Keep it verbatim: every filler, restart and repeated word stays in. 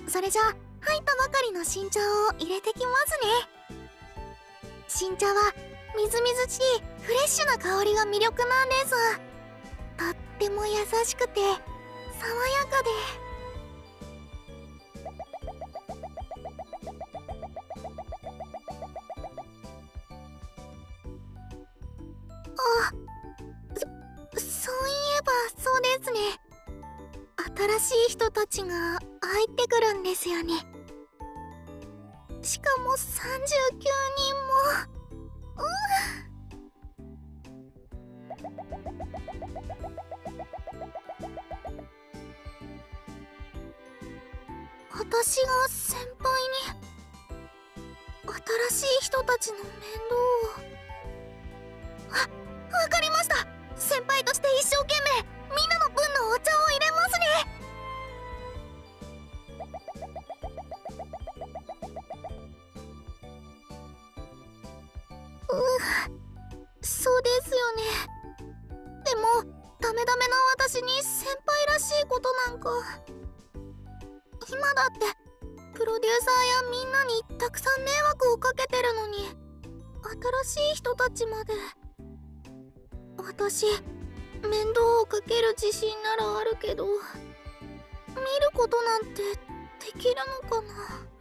それじゃあ入ったばかりの新茶を入れてきますね。新茶はみずみずしいフレッシュな香りが魅力なんです。とっても優しくて爽やかで、あ、そ、そういえばそうですね。新しい人たちが入ってくるんですよね。しかもさんじゅうきゅうにんも。う私が先輩に新しい人たちの面倒を。あ、わかりました。先輩として一生懸命みんなの分のお茶を入れますね。う、そうですよね。でもダメダメな私に先輩らしいことなんか。今だってプロデューサーやみんなにたくさん迷惑をかけてるのに、新しい人たちまで。私面倒をかける自信ならあるけど、見ることなんてできるのかな。